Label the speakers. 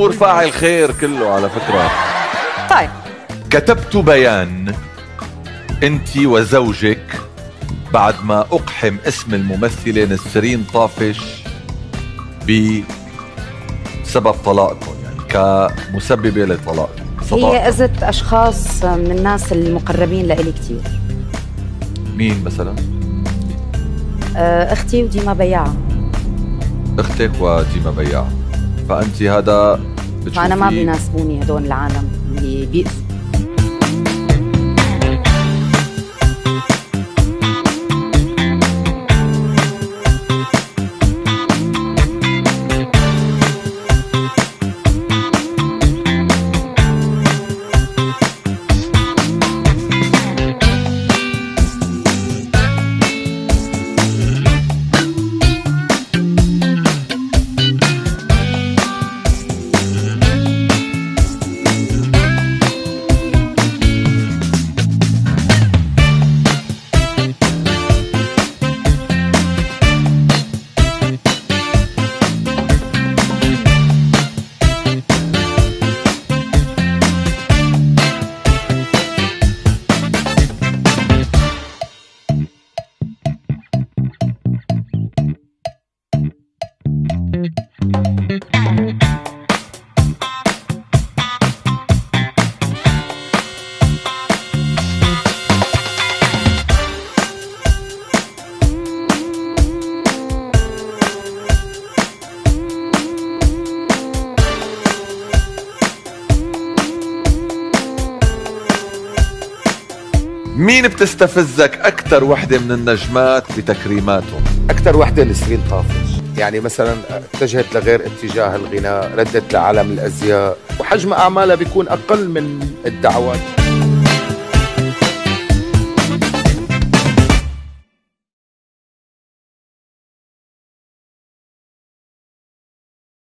Speaker 1: الغرور فاعل خير كله على فكرة.
Speaker 2: طيب،
Speaker 1: كتبت بيان انت وزوجك بعد ما اقحم اسم الممثلة نسرين طافش بسبب طلاقكم، يعني كمسببة لطلاقكم.
Speaker 2: هي اذت اشخاص من الناس المقربين لإلي كثير.
Speaker 1: مين مثلا؟
Speaker 2: اختي وديما بياعة.
Speaker 1: اختك وديما بياعة. فانت هذا بتشوفي؟
Speaker 2: فانا ما بيناسبوني هدول العالم اللي بيأذوا.
Speaker 1: مين بتستفزك أكثر وحدة من النجمات بتكريماتهم؟
Speaker 3: أكثر وحدة نسرين طافش، يعني مثلا اتجهت لغير اتجاه الغناء، ردت لعالم الأزياء، وحجم أعمالها بيكون أقل من الدعوات.